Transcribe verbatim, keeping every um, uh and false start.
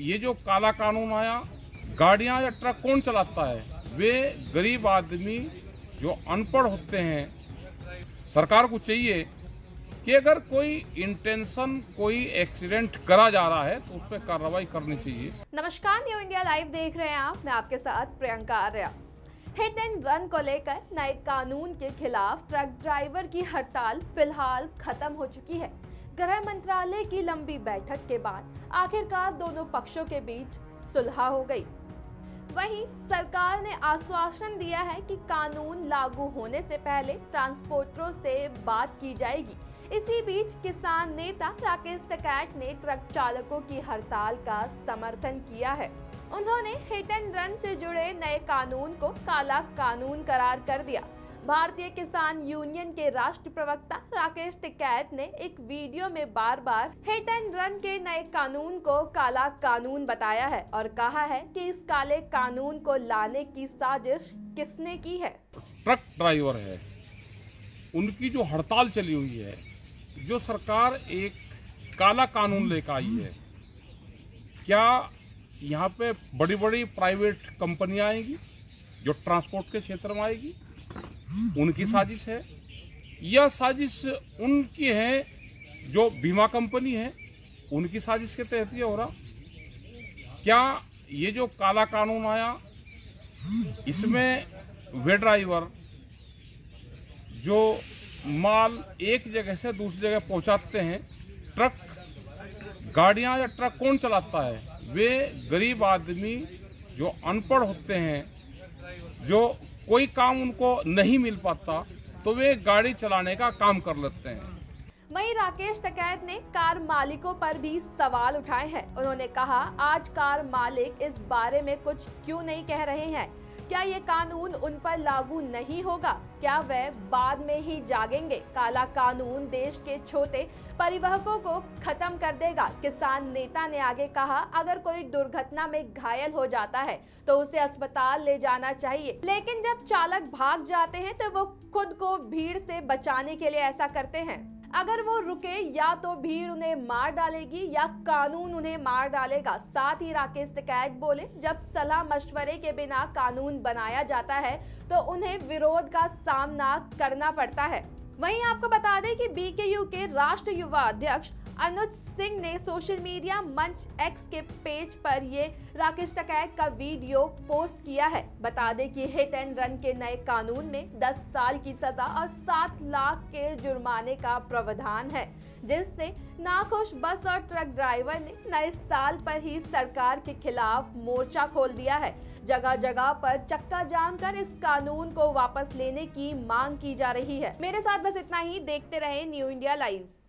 ये जो काला कानून आया, गाड़ियां या ट्रक कौन चलाता है? वे गरीब आदमी जो अनपढ़ होते हैं। सरकार को चाहिए कि अगर कोई इंटेंशन कोई एक्सीडेंट करा जा रहा है तो उस पर कार्रवाई करनी चाहिए। नमस्कार, न्यू इंडिया लाइव देख रहे हैं आप। मैं आपके साथ Priyanka Arya. Hit and run को लेकर नए कानून के खिलाफ ट्रक ड्राइवर की हड़ताल फिलहाल खत्म हो चुकी है। गृह मंत्रालय की लंबी बैठक के बाद आखिरकार दोनों पक्षों के बीच सुलह हो गई। वहीं सरकार ने आश्वासन दिया है कि कानून लागू होने से पहले ट्रांसपोर्टरों से बात की जाएगी। इसी बीच किसान नेता राकेश टिकैत ने ट्रक चालकों की हड़ताल का समर्थन किया है। उन्होंने हिट एंड रन से जुड़े नए कानून को काला कानून करार कर दिया। भारतीय किसान यूनियन के राष्ट्रीय प्रवक्ता राकेश टिकैत ने एक वीडियो में बार बार हिट एंड रन के नए कानून को काला कानून बताया है और कहा है कि इस काले कानून को लाने की साजिश किसने की है। ट्रक ड्राइवर है, उनकी जो हड़ताल चली हुई है, जो सरकार एक काला कानून लेकर आई है, क्या यहाँ पे बड़ी बड़ी प्राइवेट कंपनियां आएंगी जो ट्रांसपोर्ट के क्षेत्र में आएगी? उनकी साजिश है या साजिश उनकी है जो बीमा कंपनी है, उनकी साजिश के तहत ये हो रहा? क्या ये जो काला कानून आया, इसमें वे ड्राइवर जो माल एक जगह से दूसरी जगह पहुंचाते हैं, ट्रक गाड़ियां या ट्रक कौन चलाता है? वे गरीब आदमी जो अनपढ़ होते हैं, जो कोई काम उनको नहीं मिल पाता, तो वे गाड़ी चलाने का काम कर लेते हैं। वहीं राकेश टिकैत ने कार मालिकों पर भी सवाल उठाए हैं। उन्होंने कहा, आज कार मालिक इस बारे में कुछ क्यों नहीं कह रहे हैं? क्या ये कानून उन पर लागू नहीं होगा? क्या वे बाद में ही जागेंगे? काला कानून देश के छोटे परिवहकों को खत्म कर देगा। किसान नेता ने आगे कहा, अगर कोई दुर्घटना में घायल हो जाता है तो उसे अस्पताल ले जाना चाहिए, लेकिन जब चालक भाग जाते हैं तो वो खुद को भीड़ से बचाने के लिए ऐसा करते हैं। अगर वो रुके, या तो भीड़ उन्हें मार डालेगी या कानून उन्हें मार डालेगा। साथ ही राकेश टिकैत बोले, जब सलाह मशवरे के बिना कानून बनाया जाता है तो उन्हें विरोध का सामना करना पड़ता है। वहीं आपको बता दें कि बीकेयू के राष्ट्रीय युवा अध्यक्ष अनुज सिंह ने सोशल मीडिया मंच एक्स के पेज पर ये राकेश टिकैत का वीडियो पोस्ट किया है। बता दें कि हिट एंड रन के नए कानून में दस साल की सजा और सात लाख के जुर्माने का प्रावधान है, जिससे नाखुश बस और ट्रक ड्राइवर ने नए साल पर ही सरकार के खिलाफ मोर्चा खोल दिया है। जगह जगह पर चक्का जाम कर इस कानून को वापस लेने की मांग की जा रही है। मेरे साथ बस इतना ही। देखते रहे न्यू इंडिया लाइव।